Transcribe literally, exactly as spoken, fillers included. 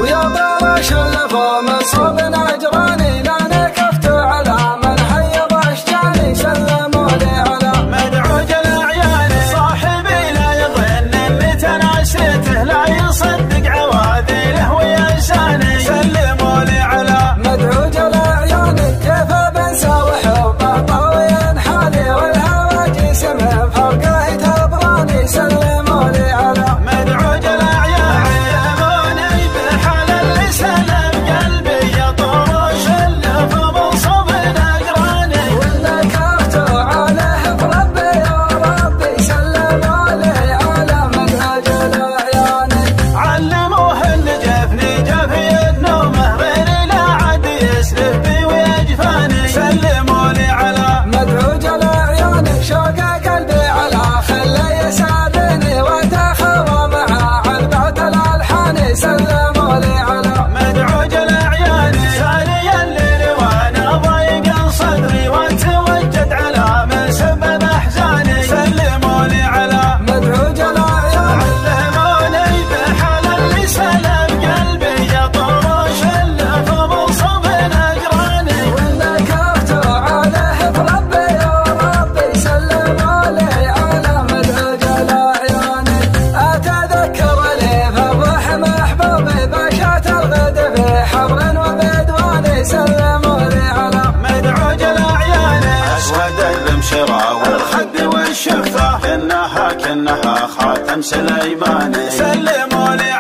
ويا بلاش اللفو من صوب نجراني لا نكفت على من حيض اشجاني سلموا لي على مدعوج الاعيان صاحبي لا يظن اني تناسيته لا يصدق عواذله وينساني سلموا لي على مدعوج الاعيان كيف بنسى وحبه طاوي حالي والهواجس من فوقه تبغاني سلموا لي على مدعوج الاعيان علموني بحال اللي سلم قلبي يطور وشلف بصوب نقراني ولا كفتوا عليه بربي يا ربي سلموا لي على مدعوج الاعيان علموه اللي جفني جفي النومه غيري لا عاد يسلف بي ويجفاني سلموا لي على مدعوج الاعيان شوق قلبي على خلي يسابني وتخوى مع علبة الالحان سلموا لي على مدعوج الاعيان ثاني الليل وانا ضيق صدري وتوجد على من سبب احزاني سلموا لي على مدعوج الاعيان علموني بحال اللي سلم قلبي يطور وشلف بصوب نقراني ولا كفتوا عليه بربي يا ربي سلموا لي على مدعوج الاعيان اتذكر لي فرح محبوبي بشات الغد في حبر وبدواني سلموا لي على مدعوج الاعيان اسود المشرى والخد والشفه كنها كنها خاتم سليماني سلموا لي